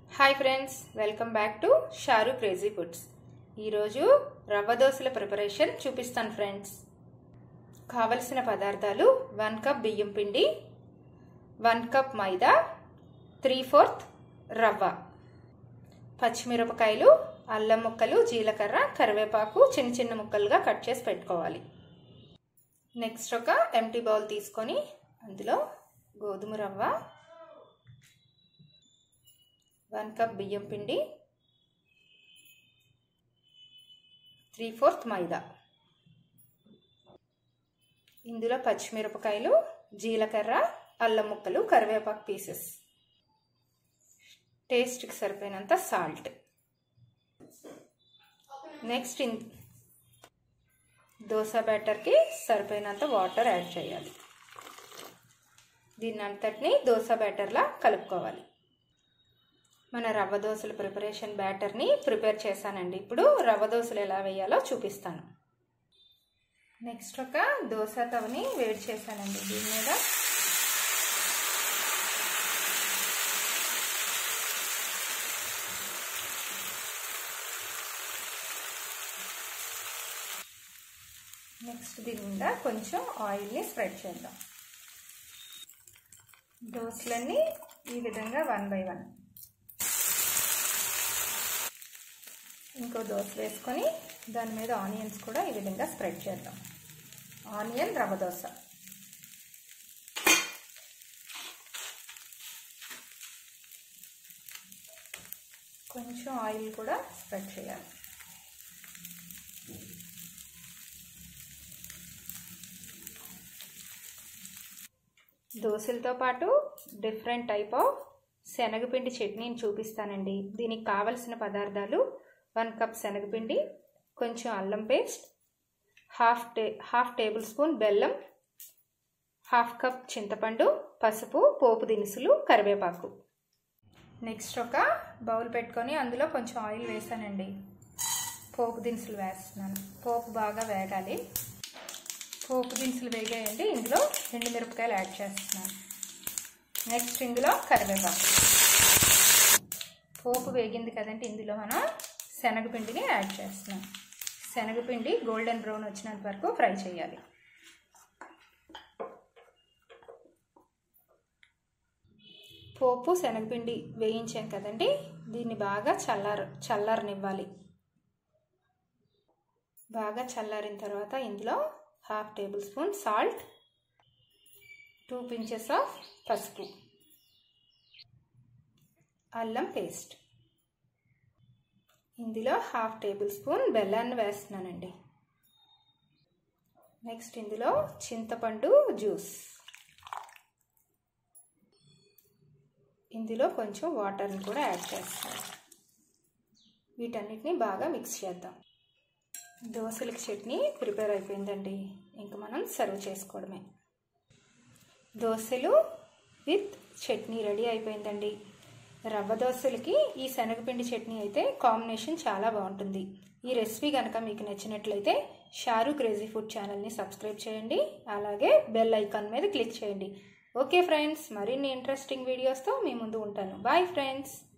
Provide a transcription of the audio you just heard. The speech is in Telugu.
Hi friends, welcome back to Sharu crazy foods. ఈరోజు రవ్వ దోశల ప్రిపరేషన్ చూపిస్తాను ఫ్రెండ్స్. కావలసిన పదార్థాలు 1 కప్ బియ్యం పిండి, 1 కప్ మైదా, 3/4 రవ్వ, పచ్చిమిరపకాయలు, అల్లం ముక్కలు, జీలకర్ర, కరివేపాకు చిన్న చిన్న ముక్కలుగా కట్ చేసి పెట్టుకోవాలి. నెక్స్ట్ ఒక ఎంటీ బౌల్ తీసుకొని అందులో గోధుమ రవ్వ, 1 కప్ బియ్యం పిండి, 3/4 మైదా, ఇందులో పచ్చిమిరపకాయలు, జీలకర్ర, అల్లం ముక్కలు, కరివేపాకు పీసెస్, టేస్ట్కి సరిపోయినంత సాల్ట్. నెక్స్ట్ దోశ బ్యాటర్కి సరిపోయినంత వాటర్ యాడ్ చేయాలి. దీన్ని అంతటిని దోశ బ్యాటర్లా కలుపుకోవాలి. మన రవ్వ దోశల ప్రిపరేషన్ బ్యాటర్ని ప్రిపేర్ చేశానండి. ఇప్పుడు రవ్వ దోశలు ఎలా వేయాలో చూపిస్తాను. నెక్స్ట్ ఒక దోశ తవని వేడి చేశానండి. దీని మీద నెక్స్ట్ దీని మీద కొంచెం ఆయిల్ని స్ప్రెడ్ చేద్దాం. దోశలన్నీ ఈ విధంగా 1 by 1 ఇంకో దోశ వేసుకొని దాని మీద ఆనియన్స్ కూడా ఈ విధంగా స్ప్రెడ్ చేద్దాం. ఆనియన్ రవ్వ దోశ. కొంచెం ఆయిల్ కూడా స్ప్రెడ్ చేయాలి. దోశలతో పాటు డిఫరెంట్ టైప్ ఆఫ్ శనగపిండి చట్నీని చూపిస్తానండి. దీనికి కావలసిన పదార్థాలు 1 కప్ శనగపిండి, కొంచెం అల్లం పేస్ట్, హాఫ్ టేబుల్ స్పూన్ బెల్లం, 1/2 కప్ చింతపండు, పసుపు, పోపు దినుసులు, కరివేపాకు. నెక్స్ట్ ఒక బౌల్ పెట్టుకొని అందులో కొంచెం ఆయిల్ వేసానండి. పోపు దినుసులు వేస్తున్నాను. పోపు బాగా వేగాలి. పోపు దినుసులు వేగాయండి. ఇందులో ఎండుమిరపకాయలు యాడ్ చేస్తున్నాను. నెక్స్ట్ ఇందులో కరివేపాకు. పోపు వేగింది కదండి. ఇందులో మనం శనగపిండిని యాడ్ చేస్తున్నాం. శనగపిండి గోల్డెన్ బ్రౌన్ వచ్చినంత వరకు ఫ్రై చేయాలి. పోపు శనగపిండి వేయించాం కదండి. దీన్ని బాగా చల్లారనివ్వాలి. బాగా చల్లారిన తర్వాత ఇందులో 1/2 tablespoon salt, 2 pinches of పసుపు, అల్లం పేస్ట్, ఇందులో 1/2 టేబుల్ స్పూన్ బెల్లాన్ని వేస్తున్నానండి. నెక్స్ట్ ఇందులో చింతపండు జ్యూస్, ఇందులో కొంచెం వాటర్ని కూడా యాడ్ చేస్తాను. వీటన్నిటిని బాగా మిక్స్ చేద్దాం. దోశలకి చట్నీ ప్రిపేర్ అయిపోయిందండి. ఇంకా మనం సర్వ్ చేసుకోవడమే. దోశలు విత్ చట్నీ రెడీ అయిపోయిందండి. రవ్వ దోశలకి ఈ శనగపిండి చట్నీ అయితే కాంబినేషన్ చాలా బాగుంటుంది. ఈ రెసిపీ కనుక మీకు నచ్చినట్లయితే షారు క్రేజీ ఫుడ్ ఛానల్ని సబ్స్క్రైబ్ చేయండి. అలాగే బెల్ ఐకాన్ మీద క్లిక్ చేయండి. ఓకే ఫ్రెండ్స్, మరిన్ని ఇంట్రెస్టింగ్ వీడియోస్తో మీ ముందు ఉంటాను. Bye friends.